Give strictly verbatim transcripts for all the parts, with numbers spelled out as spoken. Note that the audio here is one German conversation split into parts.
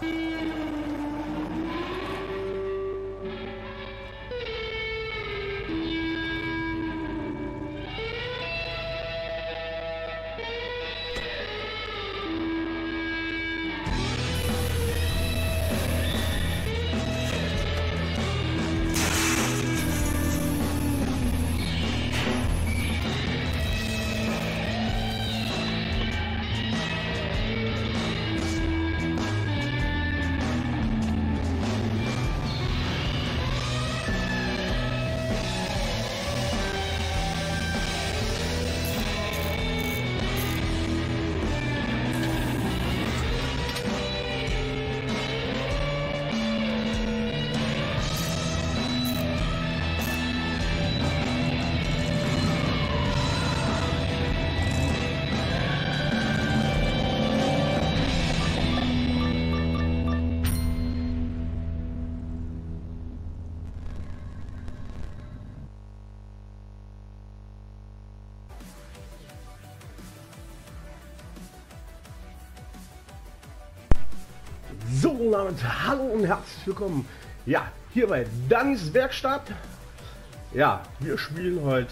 So, und damit hallo und herzlich willkommen. Ja, hier bei Dannys Werkstatt. Ja, wir spielen heute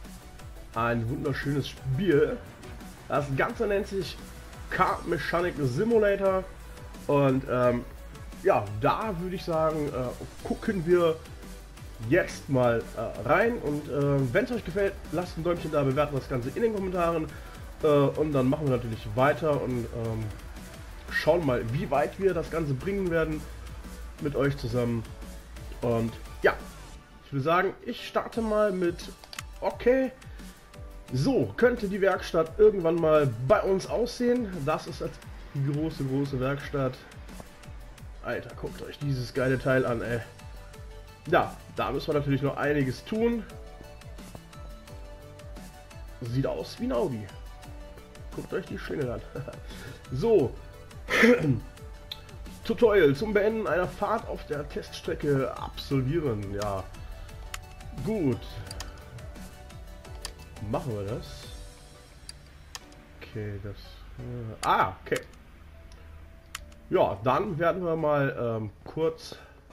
ein wunderschönes Spiel. Das Ganze nennt sich Car Mechanic Simulator. Und ähm, ja, da würde ich sagen, äh, gucken wir jetzt mal äh, rein. Und äh, wenn es euch gefällt, lasst ein Däumchen da, bewertet das Ganze in den Kommentaren. Äh, und dann machen wir natürlich weiter und ähm, schauen mal, wie weit wir das Ganze bringen werden mit euch zusammen. Und ja, ich würde sagen, ich starte mal mit okay. So könnte die Werkstatt irgendwann mal bei uns aussehen. Das ist jetzt die große, große Werkstatt. Alter, guckt euch dieses geile Teil an, ey. Ja, da müssen wir natürlich noch einiges tun. Sieht aus wie ein Audi. Guckt euch die Schlingel an. So. Tutorial zum Beenden einer Fahrt auf der Teststrecke absolvieren. Ja, gut. Machen wir das. Okay, das... Äh, ah, okay. Ja, dann werden wir mal ähm, kurz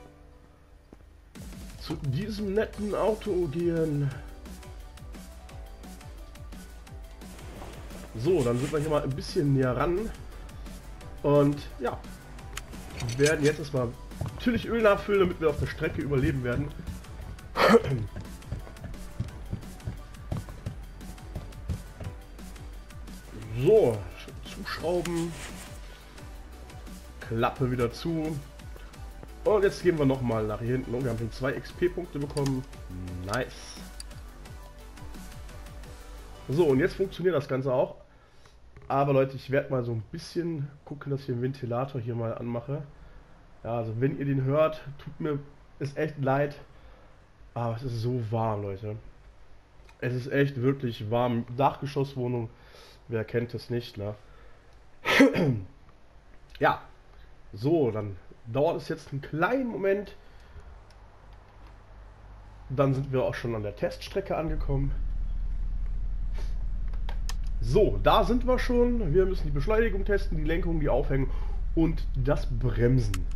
zu diesem netten Auto gehen. So, dann sind wir hier mal ein bisschen näher ran. Und ja, wir werden jetzt erstmal natürlich Öl nachfüllen, damit wir auf der Strecke überleben werden. So, zuschrauben, Klappe wieder zu. Und jetzt gehen wir noch mal nach hier hinten. Und wir haben schon zwei X P-Punkte bekommen. Nice. So, und jetzt funktioniert das Ganze auch. Aber Leute, ich werde mal so ein bisschen gucken, dass ich den Ventilator hier mal anmache. Ja, also wenn ihr den hört, tut mir ist echt leid. Aber es ist so warm, Leute. Es ist echt wirklich warm. Dachgeschosswohnung, wer kennt es nicht, ne? Ja, so, dann dauert es jetzt einen kleinen Moment. Dann sind wir auch schon an der Teststrecke angekommen. So, da sind wir schon. Wir müssen die Beschleunigung testen, die Lenkung, die Aufhängung und das Bremsen.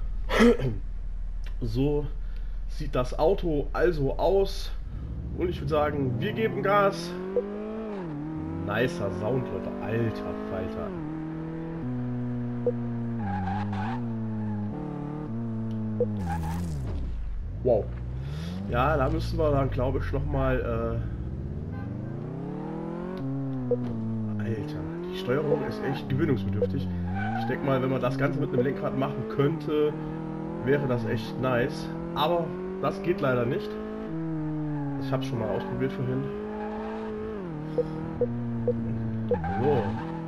So sieht das Auto also aus. Und ich würde sagen, wir geben Gas. Nicer Sound, Leute. Alter Falter. Wow. Ja, da müssen wir dann, glaube ich, nochmal... Äh Alter, die Steuerung ist echt gewöhnungsbedürftig. Ich denke mal, wenn man das Ganze mit einem Lenkrad machen könnte, wäre das echt nice. Aber das geht leider nicht. Ich habe es schon mal ausprobiert vorhin. So.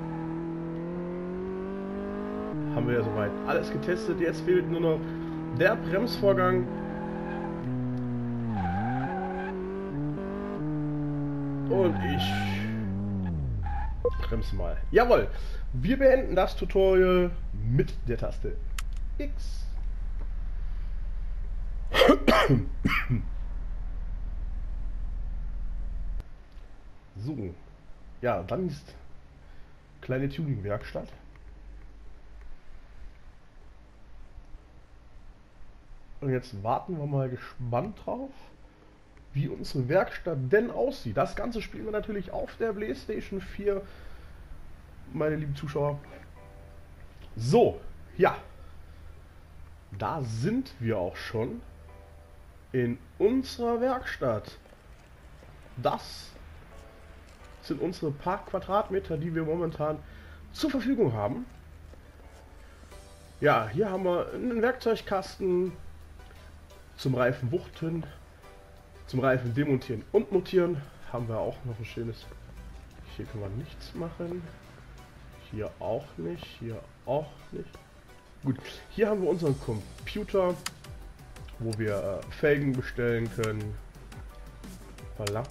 Haben wir ja soweit alles getestet. Jetzt fehlt nur noch der Bremsvorgang. Und ich... bremse mal. Jawohl! Wir beenden das Tutorial mit der Taste X. So. Ja, dann ist kleine Tuning-Werkstatt. Und jetzt warten wir mal gespannt drauf, wie unsere Werkstatt denn aussieht. Das Ganze spielen wir natürlich auf der PlayStation vier, meine lieben Zuschauer. So, ja. Da sind wir auch schon in unserer Werkstatt. Das sind unsere paar Quadratmeter, die wir momentan zur Verfügung haben. Ja, hier haben wir einen Werkzeugkasten zum Reifen wuchten, zum Reifen demontieren und montieren. Haben wir auch noch ein schönes. Hier können wir nichts machen. Hier auch nicht. Hier auch nicht. Gut, hier haben wir unseren Computer, wo wir äh, Felgen bestellen können. Voilà.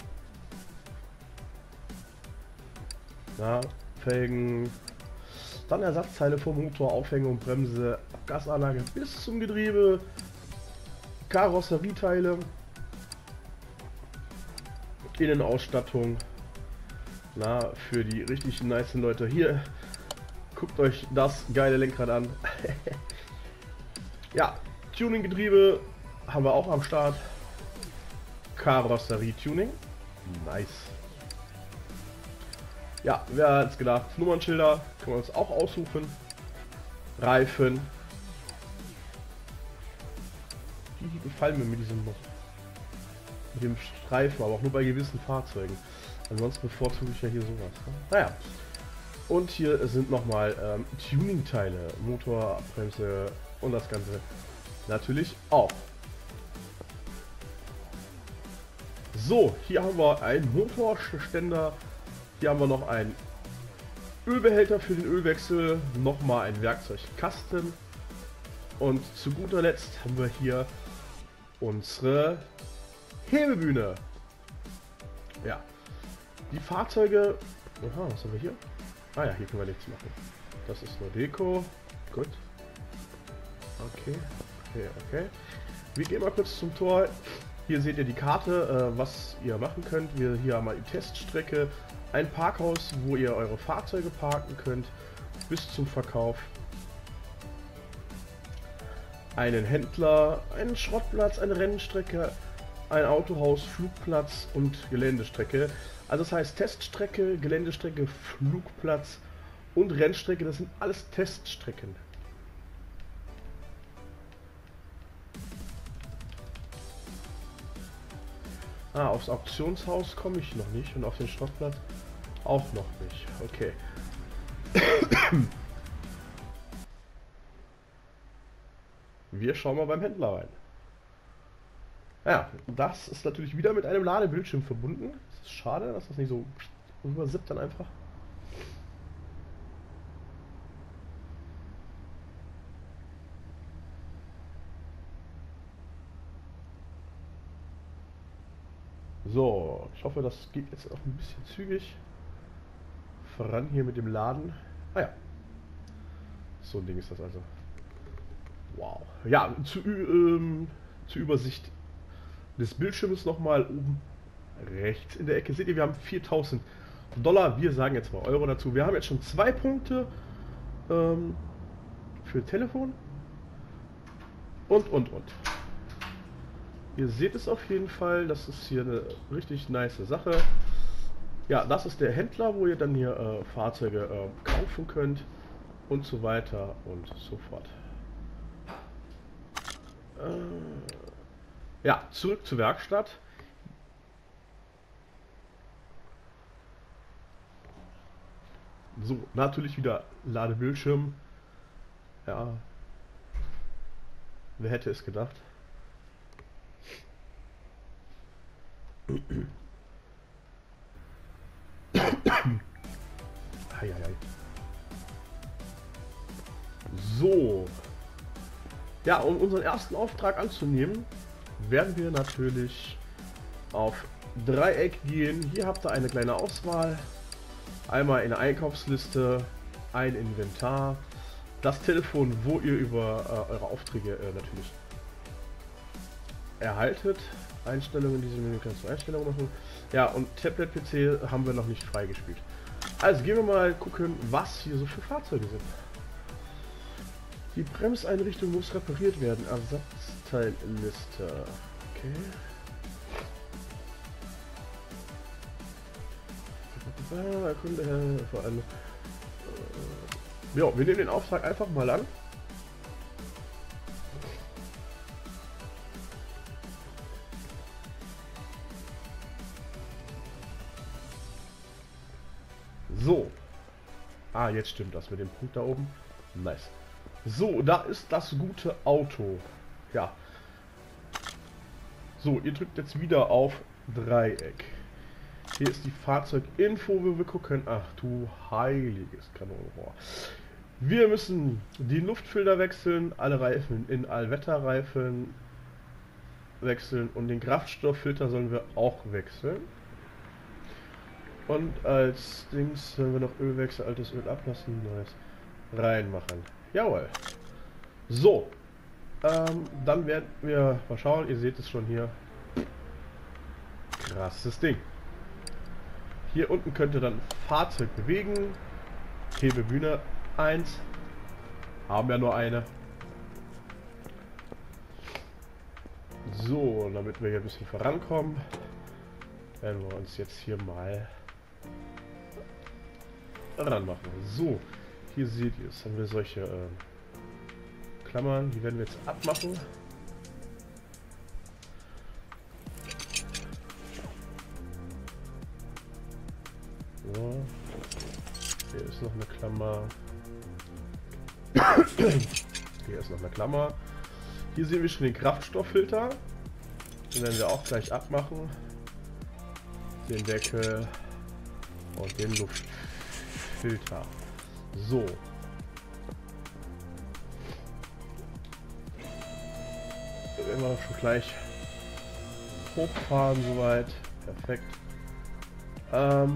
Na, Felgen. Dann Ersatzteile vom Motor, Aufhängung, Bremse, Gasanlage bis zum Getriebe. Karosserieteile. Innenausstattung. Na, für die richtig nice Leute hier. Guckt euch das geile Lenkrad an. Ja, Tuning-Getriebe haben wir auch am Start. Karosserie-Tuning. Nice. Ja, wer hat es gedacht? Nummernschilder können wir uns auch aussuchen. Reifen. Die gefallen mir mit diesem mit dem Streifen, aber auch nur bei gewissen Fahrzeugen. Ansonsten bevorzuge ich ja hier sowas. Ne? Naja. Und hier sind nochmal ähm, Tuning-Teile, Motor, Bremse und das Ganze natürlich auch. So, hier haben wir einen Motorständer, hier haben wir noch einen Ölbehälter für den Ölwechsel, nochmal ein Werkzeugkasten und zu guter Letzt haben wir hier unsere Hebebühne. Ja, die Fahrzeuge. Aha, was haben wir hier? Ah ja, hier können wir nichts machen. Das ist nur Deko. Gut. Okay, okay, okay. Wir gehen mal kurz zum Tor. Hier seht ihr die Karte, äh, was ihr machen könnt. Wir hier haben wir die Teststrecke, ein Parkhaus, wo ihr eure Fahrzeuge parken könnt, bis zum Verkauf. Einen Händler, einen Schrottplatz, eine Rennstrecke, ein Autohaus, Flugplatz und Geländestrecke. Also das heißt Teststrecke, Geländestrecke, Flugplatz und Rennstrecke, das sind alles Teststrecken. Ah, aufs Auktionshaus komme ich noch nicht und auf den Schrottplatz auch noch nicht. Okay. Wir schauen mal beim Händler rein. Ja, das ist natürlich wieder mit einem Ladebildschirm verbunden. Es ist schade, dass das nicht so übersippt dann einfach. So, ich hoffe, das geht jetzt auch ein bisschen zügig voran hier mit dem Laden. Ah ja, so ein Ding ist das also. Wow. Ja, zu, ähm, zur Übersicht des Bildschirms nochmal oben rechts in der Ecke. Seht ihr, wir haben viertausend Dollar. Wir sagen jetzt mal Euro dazu. Wir haben jetzt schon zwei Punkte ähm, für Telefon. Und, und, und. Ihr seht es auf jeden Fall. Das ist hier eine richtig nice Sache. Ja, das ist der Händler, wo ihr dann hier äh, Fahrzeuge äh, kaufen könnt. Und so weiter und so fort. Äh, ja, zurück zur Werkstatt. So, natürlich wieder Ladebildschirm. Ja. Wer hätte es gedacht? Eieiei. So. Ja, um unseren ersten Auftrag anzunehmen, werden wir natürlich auf Dreieck gehen. Hier habt ihr eine kleine Auswahl. Einmal eine Einkaufsliste, ein Inventar, das Telefon, wo ihr über äh, eure Aufträge äh, natürlich erhaltet. Einstellungen, diese Menü kannst du Einstellungen machen. Ja, und Tablet-P C haben wir noch nicht freigespielt. Also gehen wir mal gucken, was hier so für Fahrzeuge sind. Die Bremseinrichtung muss repariert werden. Ersatzteilliste. Okay. Erkunde vor allem. Ja, wir nehmen den Auftrag einfach mal an. So. Ah, jetzt stimmt das mit dem Punkt da oben. Nice. So, da ist das gute Auto. Ja. So, ihr drückt jetzt wieder auf Dreieck. Hier ist die Fahrzeuginfo, wo wir gucken. Ach du heiliges Kanonenrohr. Wir müssen die Luftfilter wechseln, alle Reifen in Allwetterreifen wechseln und den Kraftstofffilter sollen wir auch wechseln. Und als Dings sollen wir noch Ölwechsel, altes Öl ablassen, neues reinmachen. Jawohl. So. Ähm, dann werden wir mal schauen, ihr seht es schon hier. Krasses Ding. Hier unten könnt ihr dann Fahrzeug bewegen. Hebebühne eins. Haben wir nur eine. So, damit wir hier ein bisschen vorankommen, werden wir uns jetzt hier mal ranmachen. So, hier seht ihr es. Haben wir solche äh, Klammern, die werden wir jetzt abmachen. So. Hier ist noch eine Klammer. Hier ist noch eine Klammer. Hier sehen wir schon den Kraftstofffilter. Den werden wir auch gleich abmachen. Den Deckel und den Luftfilter. So. Da werden wir schon gleich hochfahren soweit. Perfekt. Ähm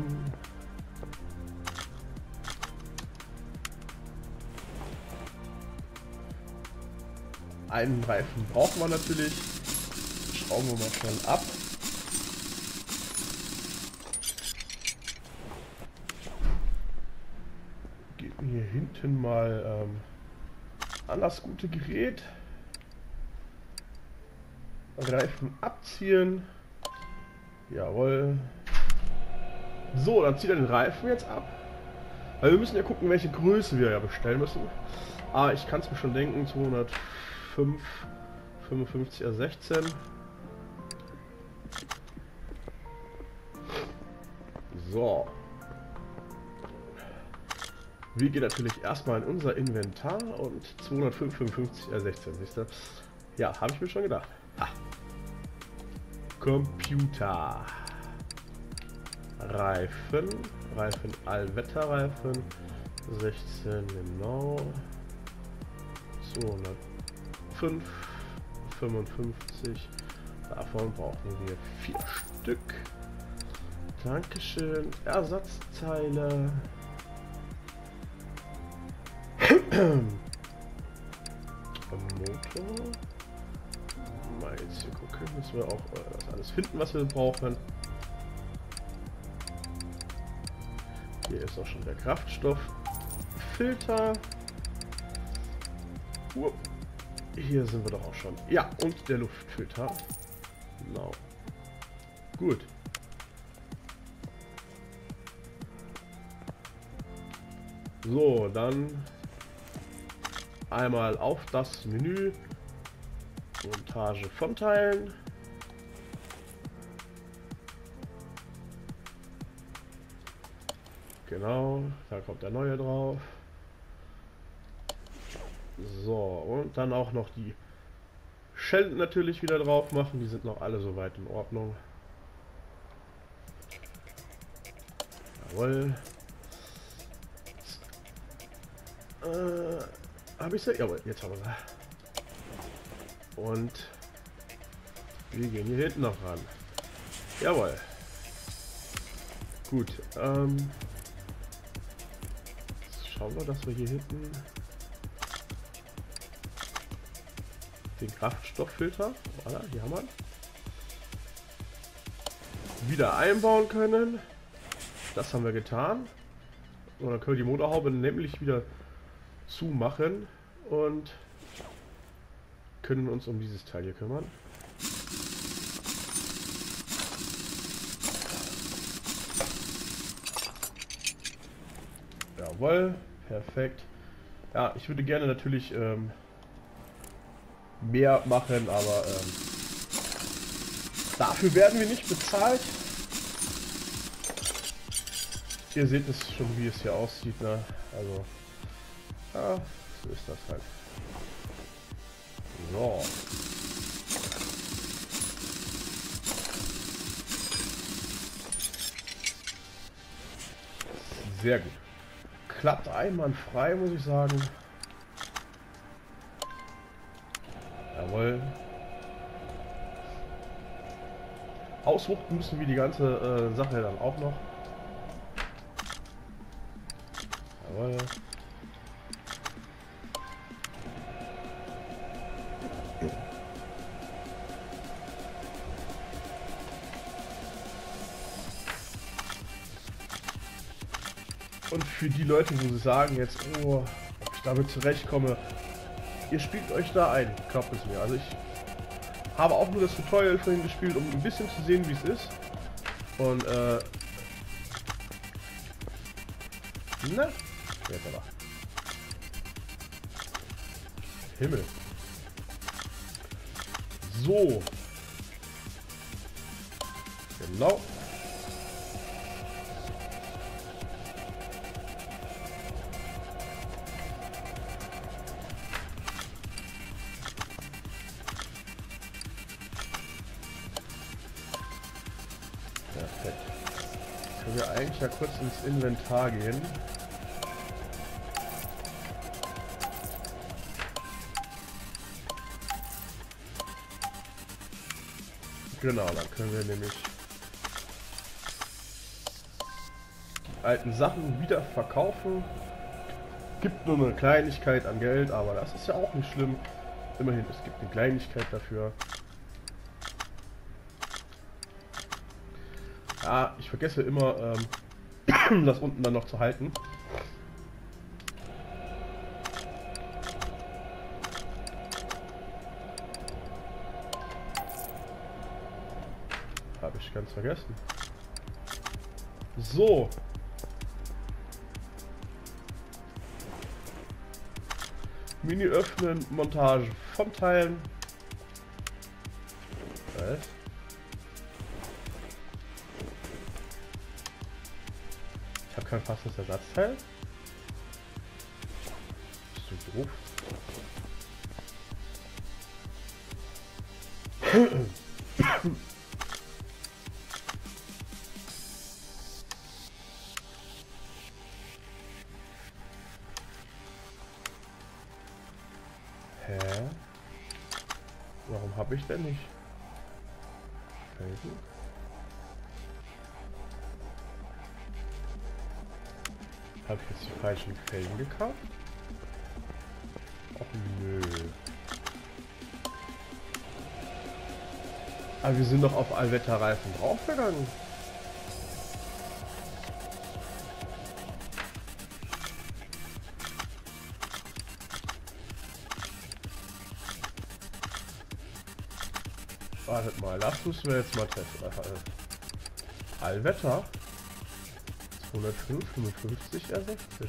Einen Reifen brauchen wir natürlich. Schrauben wir mal schnell ab. Geben hier hinten mal ähm, an das gute Gerät. Reifen abziehen. Jawohl. So, dann zieht er den Reifen jetzt ab. Weil wir müssen ja gucken, welche Größe wir ja bestellen müssen. Ah, ich kann es mir schon denken, zweihundertfünf, fünfundfünfzig R sechzehn. So. Wir gehen natürlich erstmal in unser Inventar und zweihundertfünf, fünfundfünfzig R sechzehn, siehst du? Ja, habe ich mir schon gedacht. Ha. Computer. Reifen. Reifen, Allwetterreifen. sechzehn, genau. zweihundertfünf, fünfundfünfzig. Davon brauchen wir vier Stück. Dankeschön. Ersatzteile. Motor. Mal jetzt hier gucken, müssen wir auch äh, das alles finden, was wir brauchen. Hier ist auch schon der Kraftstofffilter. Uh, hier sind wir doch auch schon. Ja, und der Luftfilter. Genau. Gut. So, dann einmal auf das Menü. Montage von Teilen. Genau, da kommt der neue drauf. So, und dann auch noch die Schelten natürlich wieder drauf machen. Die sind noch alle soweit in Ordnung. Jawohl. Äh, habe ich sie? Jawohl, jetzt haben wir sie. Und wir gehen hier hinten noch ran. Jawohl. Gut. Ähm, schauen wir, dass wir hier hinten den Kraftstofffilter, voilà, hier haben wir ihn, wieder einbauen können. Das haben wir getan. Und dann können wir die Motorhaube nämlich wieder zumachen. und können uns um dieses Teil hier kümmern. Jawohl, perfekt. Ja, ich würde gerne natürlich ähm, mehr machen, aber ähm, dafür werden wir nicht bezahlt. Ihr seht es schon, wie es hier aussieht, ne? Also, ja, so ist das halt. So. Sehr gut. Klappt einwandfrei, muss ich sagen. Jawohl. Auswuchten müssen wir die ganze äh, Sache dann auch noch. Jawohl. Und für die Leute, wo sie sagen jetzt, oh, ob ich damit zurechtkomme, ihr spielt euch da ein, glaubt es mir. Also ich habe auch nur das Tutorial vorhin gespielt, um ein bisschen zu sehen, wie es ist. Und äh... Na, jetzt aber. Himmel. So. Genau. Perfekt. Können wir eigentlich ja kurz ins Inventar gehen. Genau, dann können wir nämlich die alten Sachen wieder verkaufen. Gibt nur eine Kleinigkeit an Geld, aber das ist ja auch nicht schlimm. Immerhin, es gibt eine Kleinigkeit dafür. Ja, ich vergesse immer, ähm, das unten dann noch zu halten. Habe ich ganz vergessen. So. Mini öffnen, Montage von Teilen. Was? Ich habe kein passendes Ersatzteil. Bist du doof? Hä? Warum habe ich denn nicht? Felgen? Habe ich jetzt die falschen Felgen gekauft? Och nö. Aber wir sind doch auf Allwetterreifen draufgegangen. Wartet mal, das müssen wir jetzt mal testen. Allwetter? zweihundertfünf, fünfundfünfzig, R sechzig.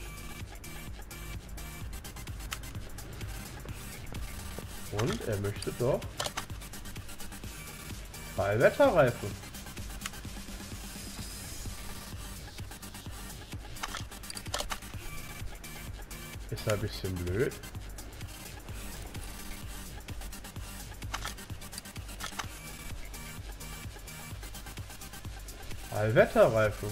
Und er möchte doch Allwetterreifen. Ist ein bisschen blöd. Allwetterreifen.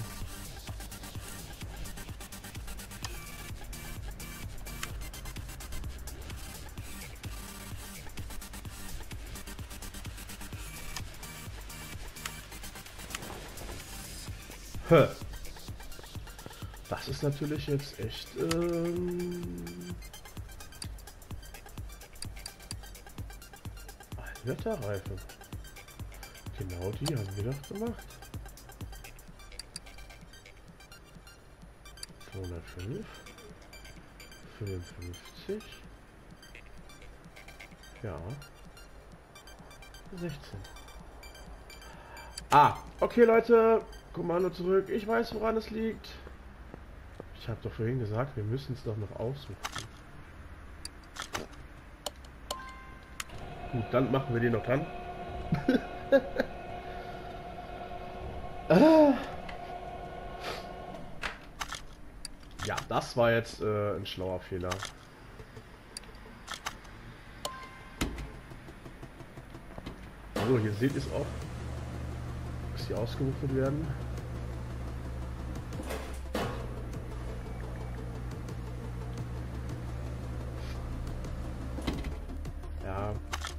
Hä. Das ist natürlich jetzt echt ähm Allwetterreifen. Genau die haben wir doch gemacht. zweihundertfünf, fünfundfünfzig, Ja. sechzehn. Ah, okay Leute, Kommando zurück. Ich weiß, woran es liegt. Ich habe doch vorhin gesagt, wir müssen es doch noch aussuchen. Gut, dann machen wir den noch dran. ah. Ja, das war jetzt äh, ein schlauer Fehler. So, hier seht ihr es auch, dass die ausgewuchert werden. Ja.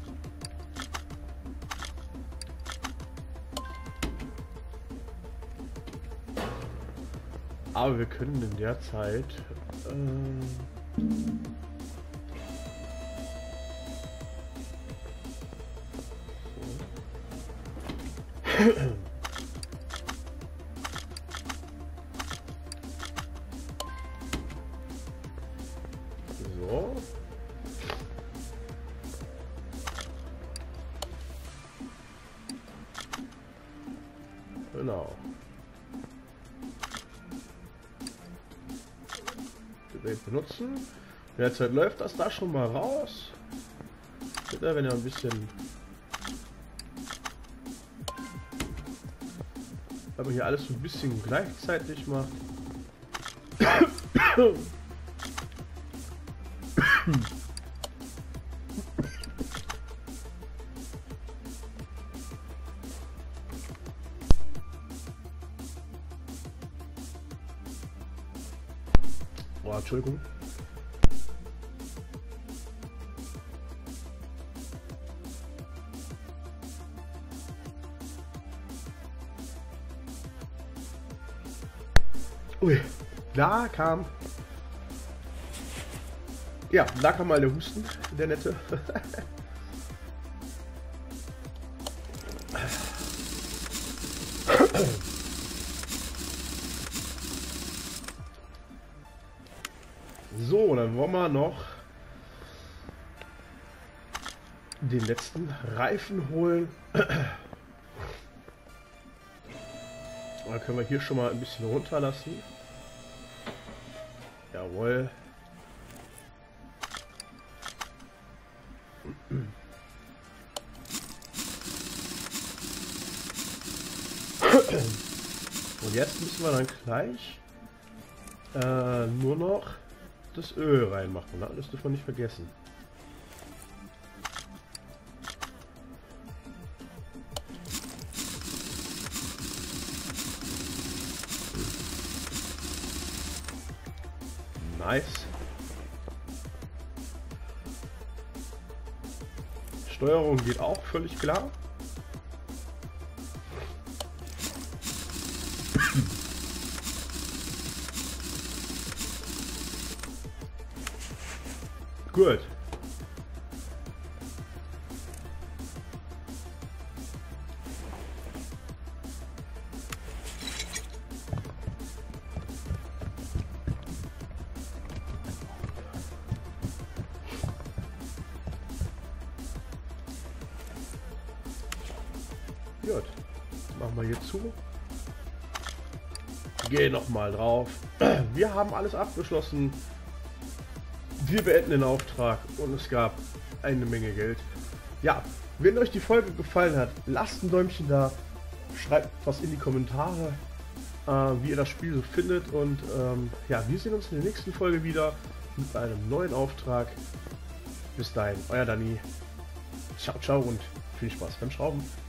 Aber wir können in der Zeit äh, so. Genau. Gerät benutzen. In der Zeit läuft das da schon mal raus. Bitte, wenn ihr ein bisschen... Aber hier alles so ein bisschen gleichzeitig macht. Oh, Entschuldigung. Ui, da kam... Ja, da kam mal der Husten, der nette. So, dann wollen wir noch den letzten Reifen holen. Dann können wir hier schon mal ein bisschen runterlassen. Jawohl. Und jetzt müssen wir dann gleich äh, nur noch das Öl reinmachen. Ne? Das dürfen wir nicht vergessen. Nice. Steuerung geht auch völlig klar. Gut. Gut. Machen wir hier zu. Geh noch mal drauf. Wir haben alles abgeschlossen. Wir beenden den Auftrag und es gab eine Menge Geld. Ja, wenn euch die Folge gefallen hat, lasst ein Däumchen da, schreibt was in die Kommentare, äh, wie ihr das Spiel so findet und ähm, ja, wir sehen uns in der nächsten Folge wieder mit einem neuen Auftrag. Bis dahin, euer Dani. Ciao, ciao und viel Spaß beim Schrauben.